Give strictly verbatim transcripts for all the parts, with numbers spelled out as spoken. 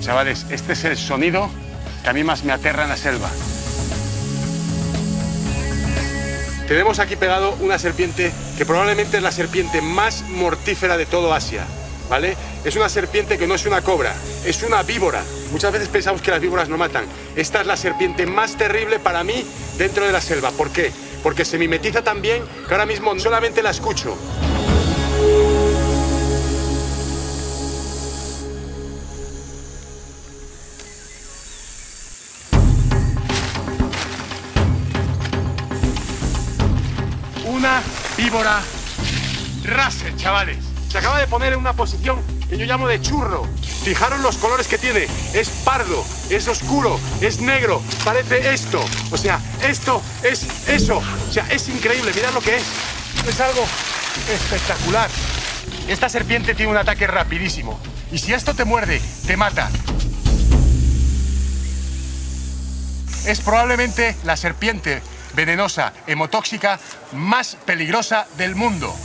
Chavales, este es el sonido que a mí más me aterra en la selva. Tenemos aquí pegado una serpiente que probablemente es la serpiente más mortífera de todo Asia, ¿vale? Es una serpiente que no es una cobra, es una víbora. Muchas veces pensamos que las víboras no matan. Esta es la serpiente más terrible para mí dentro de la selva. ¿Por qué? Porque se mimetiza tan bien que ahora mismo solamente la escucho. Una víbora Russell, chavales. Se acaba de poner en una posición que yo llamo de churro. Fijaros los colores que tiene. Es pardo, es oscuro, es negro, parece esto. O sea, esto es eso. O sea, es increíble, mirad lo que es. Es algo espectacular. Esta serpiente tiene un ataque rapidísimo. Y si esto te muerde, te mata. Es probablemente la serpiente venenosa, hemotóxica, más peligrosa del mundo.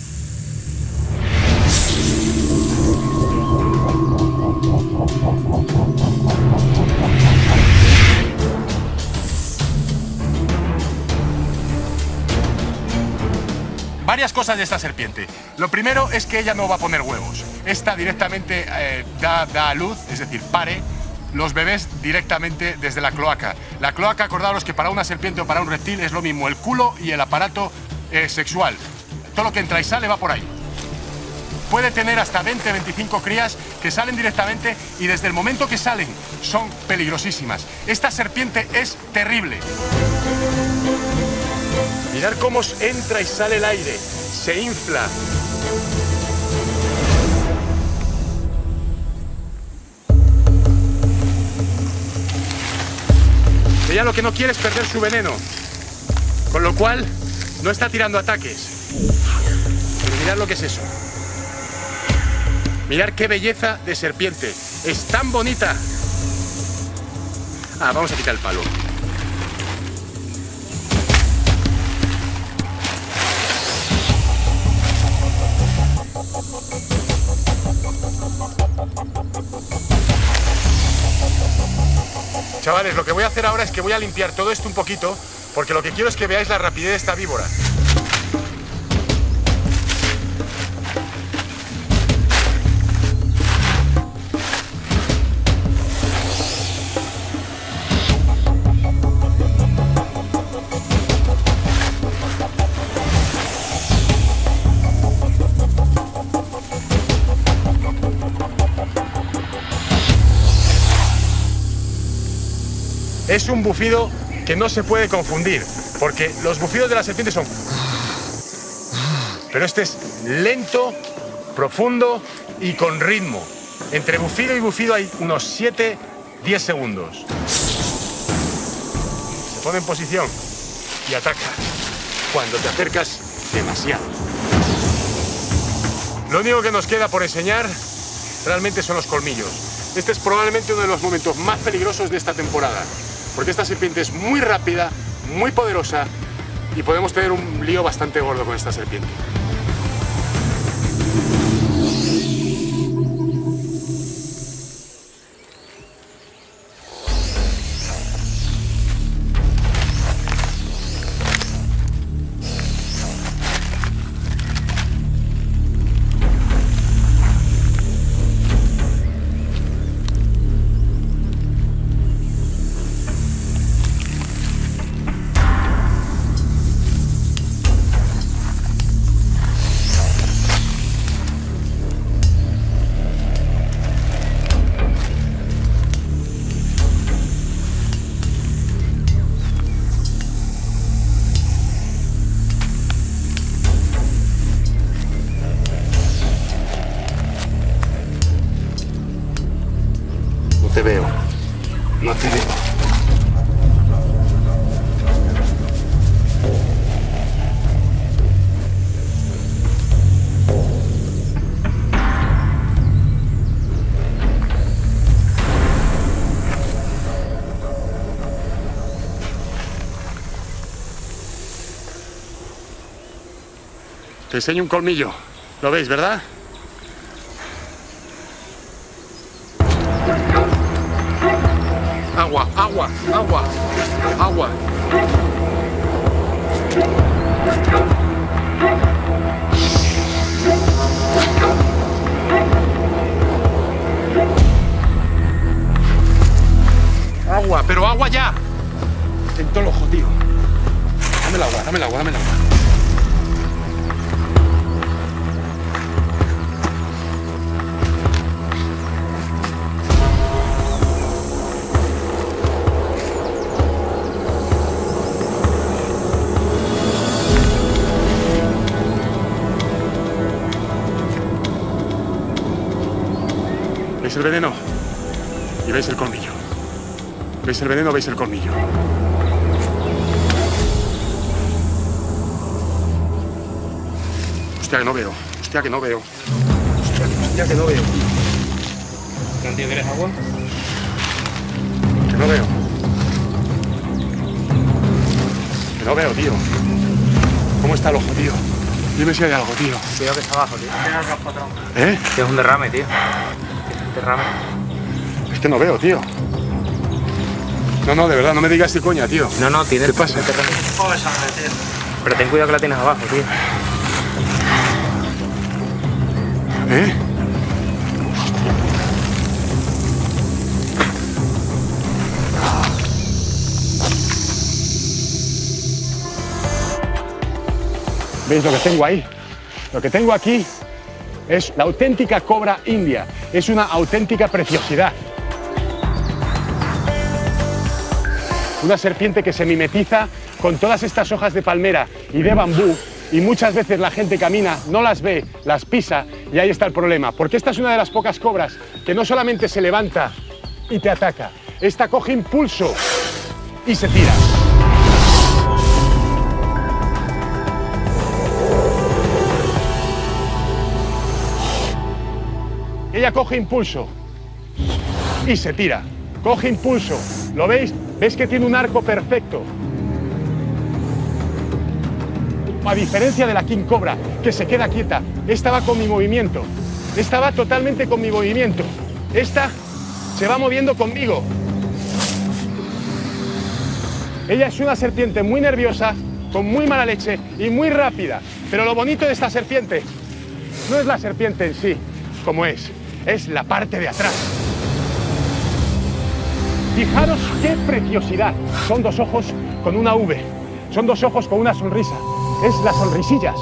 Varias cosas de esta serpiente. Lo primero es que ella no va a poner huevos. Esta directamente eh, da, da a luz, es decir, pare los bebés directamente desde la cloaca. La cloaca, acordaros que para una serpiente o para un reptil es lo mismo el culo y el aparato eh, sexual. Todo lo que entra y sale va por ahí. Puede tener hasta veinte, veinticinco crías que salen directamente y desde el momento que salen son peligrosísimas. Esta serpiente es terrible. Mirad cómo entra y sale el aire, se infla. Ella lo que no quiere es perder su veneno, con lo cual no está tirando ataques. Pero mirad lo que es eso. Mirad qué belleza de serpiente. Es tan bonita. Ah, vamos a quitar el palo. Chavales, lo que voy a hacer ahora es que voy a limpiar todo esto un poquito, porque lo que quiero es que veáis la rapidez de esta víbora. Es un bufido que no se puede confundir, porque los bufidos de la serpiente son... Pero este es lento, profundo y con ritmo. Entre bufido y bufido hay unos siete a diez segundos. Se pone en posición y ataca cuando te acercas demasiado. Lo único que nos queda por enseñar realmente son los colmillos. Este es probablemente uno de los momentos más peligrosos de esta temporada, porque esta serpiente es muy rápida, muy poderosa y podemos tener un lío bastante gordo con esta serpiente. No te veo, no te veo. Te enseño un colmillo, ¿lo veis, verdad? Agua. Agua. Agua, pero agua ya. En todo el ojo, tío. Dame el agua, dame el agua, dame el agua. ¿Veis el veneno? Y veis el colmillo. ¿Veis el veneno? ¿Veis el colmillo? Hostia, que no veo. Hostia, que no veo. Hostia, hostia que no veo. ¿Tío, quieres agua? Que no veo. Que no veo, tío. ¿Cómo está el ojo, tío? Dime si hay algo, tío. Cuidado que está abajo, tío. ¿Eh? Que es un derrame, tío. Es un derrame. Es que no veo, tío. No, no, de verdad, no me digas de coña, tío. No, no, tienes. ¿Qué pasa? Un poco de sangre, tío. Pero ten cuidado que la tienes abajo, tío. ¿Eh? ¿Veis lo que tengo ahí? Lo que tengo aquí es la auténtica cobra india. Es una auténtica preciosidad. Una serpiente que se mimetiza con todas estas hojas de palmera y de bambú, y muchas veces la gente camina, no las ve, las pisa, y ahí está el problema. Porque esta es una de las pocas cobras que no solamente se levanta y te ataca, esta coge impulso y se tira. Ella coge impulso y se tira. Coge impulso. ¿Lo veis? ¿Veis que tiene un arco perfecto? A diferencia de la King Cobra, que se queda quieta. Esta va con mi movimiento. Esta va totalmente con mi movimiento. Esta se va moviendo conmigo. Ella es una serpiente muy nerviosa, con muy mala leche y muy rápida. Pero lo bonito de esta serpiente no es la serpiente en sí, como es. Es la parte de atrás. Fijaros qué preciosidad. Son dos ojos con una V. Son dos ojos con una sonrisa. Es las sonrisillas.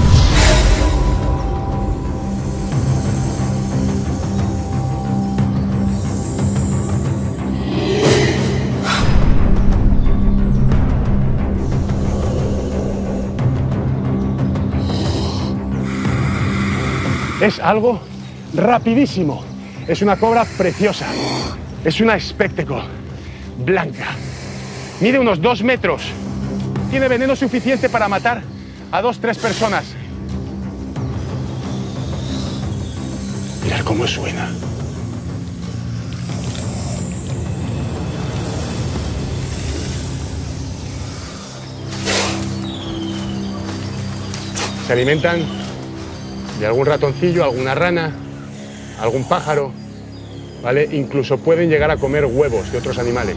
Es algo rapidísimo. Es una cobra preciosa. Es una espectáculo blanca. Mide unos dos metros. Tiene veneno suficiente para matar a dos, tres personas. Mirad cómo suena. Se alimentan de algún ratoncillo, alguna rana, algún pájaro, ¿vale? Incluso pueden llegar a comer huevos de otros animales.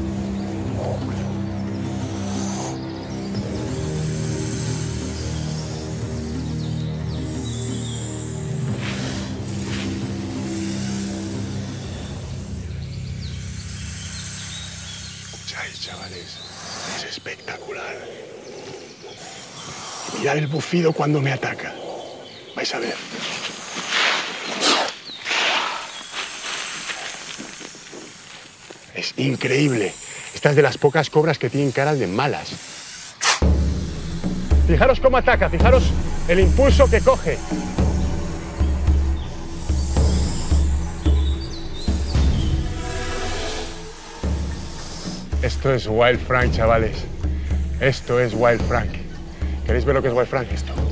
¿Escucháis, chavales? Es espectacular. Mirad el bufido cuando me ataca. Vais a ver. Es increíble. Esta es de las pocas cobras que tienen cara de malas. Fijaros cómo ataca, fijaros el impulso que coge. Esto es Wild Frank, chavales. Esto es Wild Frank. ¿Queréis ver lo que es Wild Frank? Esto.